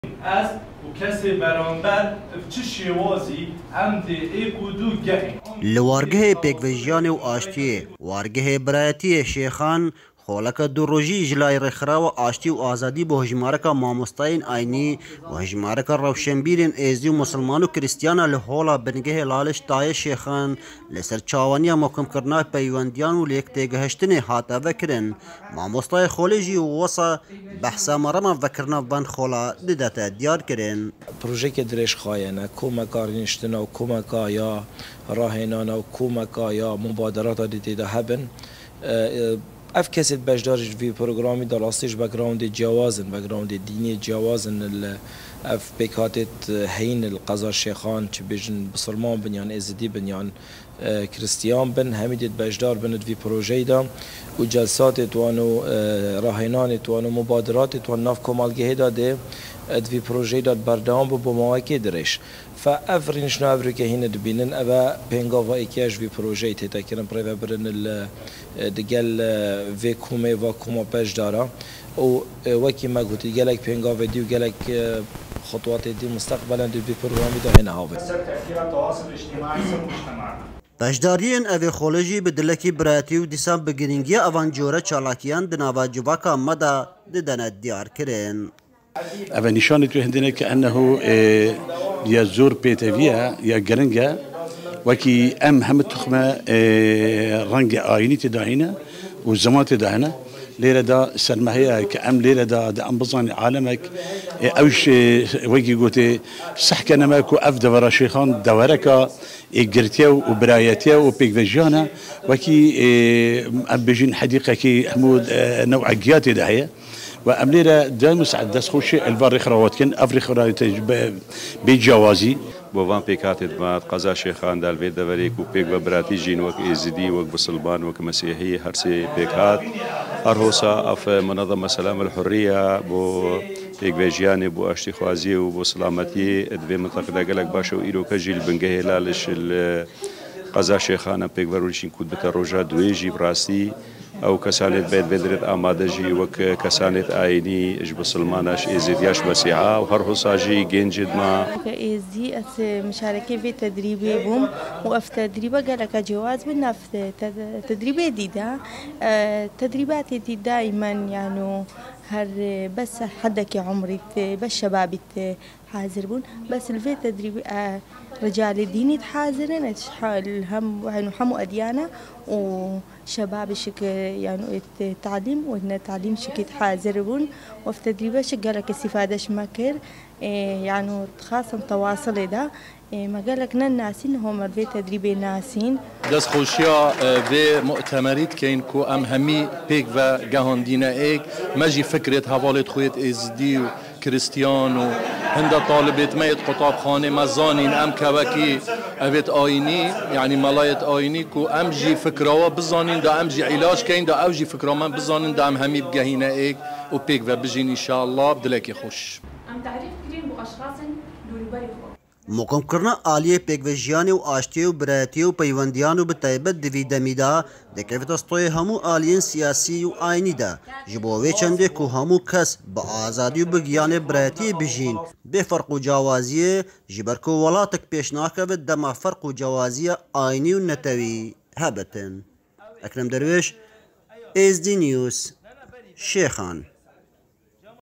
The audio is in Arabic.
از و کسی برانبر چه شوازی ام دی ایکودو گهی لوارگه پیکویجیان و آشتی وارگه برایتی شیخان خولک دو روزی جلای رخرا و آشتی و آزادی به هجمارک ماموستاین آینی و هجمارک روشنبیرین ایزی و مسلمان و کریستیان لحولا بنگه لالش تای شیخان لسر چاوانی مکم کرنا پیوندیان و لیک تیگهشتنی حاتا وکرن ماموستای خولیجی و وصا بحثا مرما وکرنا بند خولا دیدتا دیار کرن پروژه که درش خواهنه کمکار نشتنا و کمکا یا راهنانا و کمکا یا مبادرات دیده هبن اف کسی بجدارش وی پروگرامی دراستش بکراند جوازن بکراند دینی جوازن اف بکاتت هین القضا شیخان چه بجن بسلمان بنیان ازدی بنیان کریستیان بن همیدت بجدار بند وی پروژه دا و جلسات توانو راهنان توانو مبادرات توان ناف کمالگه داده ادوی پروژه داد بردام با مواقع درش فافرینش نابر که هین دبینن ابا پنگا و اکیاج وی پروژه تیتا کردن پرو برن دگل وی کومه و کوما پش دارا و وکی ما گوت گلک پنگا و دیو گلک خطوات دی مستقبلا دو وی پروگرامی دا هنا هاوی بجدارین اوی خولجی به دلکی براتی و دیسان بگیرینگی اوانجوره چالاکیان دناوا جواکا مدا ددن دیار کرن أبا نشانة هندنا كأنه يا زور بيتافيا يا جرنجا وكي هم تخمة رنج آيني تداهنا والزمان تداهنا ليرة دا سلمها كأم ليرة دا أم بظن عالمك أوش وكي قلت صح كنا ماكو أفدا ورا شيخان دوركا جرتيا وبرايتيا وبيكفجانا وكي بيجين حديقة كي حمود نوع جياتي دهية وأمليرا دائما سعد دس خوش البر خروات كن أفريق خروات بجوازي بوان بيكات دمات قزا شيخان دال بيت دوريك وبيك وبراتي جين وك إزدي وك بصلبان وك مسيحي هرسي بيكات أرهوسا أف منظمة سلام الحرية بو بيك بيجياني بو أشتي خوازي وبو سلامتي دبي منطقة دقلك باشو إيرو كجيل بنجه لالش قزا شيخان بيك وروشين كود بتروجا دويجي براسي او كسانت بيت بدرت آمادجي وك كسانت آيني اج بسلماناش ازيدياش مسيحا وهر حصاجي جنجد ما ازدي مشاركة في تدريبي بوم وف تدريبه قالك جواز بنا في تدريبي ديدا تدريباتي دي دائما يعني هر بس حدك عمري بس شبابي حاضر بون بس الفي تدريب رجال الدين يتحاضرن الهم يعني حمو أديانة وشباب شك يعني التعليم وإن التعليم شك يتحاضرون وفي تدريبه شك قالك استفادة شمكر يعني خاصة تواصل ده ما قالك ناسين هم في تدريب ناسين دست خوشیا و مؤتمرات کین کو ام همی پیک و جهاندینا ایک ماجی فکرت حوالت خویت ازدی و کریستیان و هند طالبت ميت قطاب خانه مزانين ام كوكي ابيت آيني يعني ملايت آيني كو ام جي فكره بزانين دا ام جي علاج كاين دا او جي فكره من بزانين دا ام همي بجهينا ايك وبيك وبجين ان شاء الله بدلك خوش ام تعريف كريم بو اشخاص دوربري مقام کرنا عالیه پیکویجیانی و آشتی و برایتی و پیوندیان و بتایبت دوی دمیدا دکیفت استوی همو عالیین سیاسی و آینی دا جبوه چنده که همو کس با آزادی و بگیان برایتی بجین به فرق و جوازیه جبرکو ولاتک پیشناکه و دما فرق و جوازیه آینی و نتوی هبتن اکرم درویش ازدی نیوز شیخان